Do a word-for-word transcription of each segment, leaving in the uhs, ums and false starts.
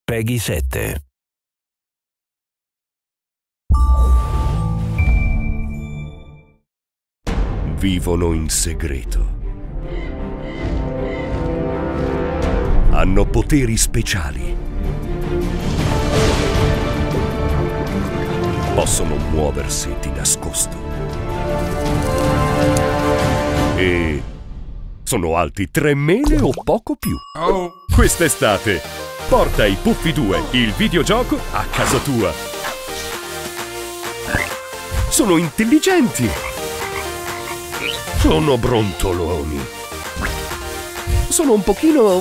PEGI sette. Vivono in segreto. Hanno poteri speciali. Possono muoversi di nascosto. E sono alti tre mele o poco più. Oh. Quest'estate porta i Puffi due, il videogioco, a casa tua. Sono intelligenti. Sono brontoloni. Sono un pochino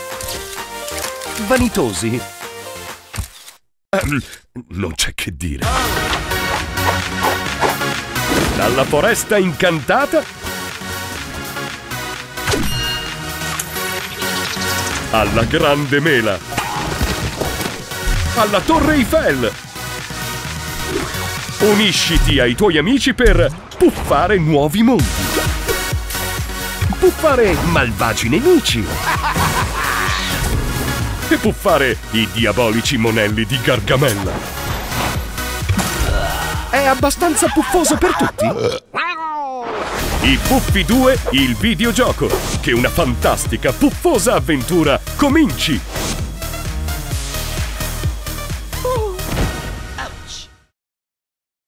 vanitosi. Eh, non c'è che dire. Dalla foresta incantata alla grande mela, alla Torre Eiffel. Unisciti ai tuoi amici per puffare nuovi mondi. Puffare malvagi nemici. E puffare i diabolici monelli di Gargamella. È abbastanza puffoso per tutti? I Puffi due, il videogioco. Che una fantastica, puffosa avventura cominci!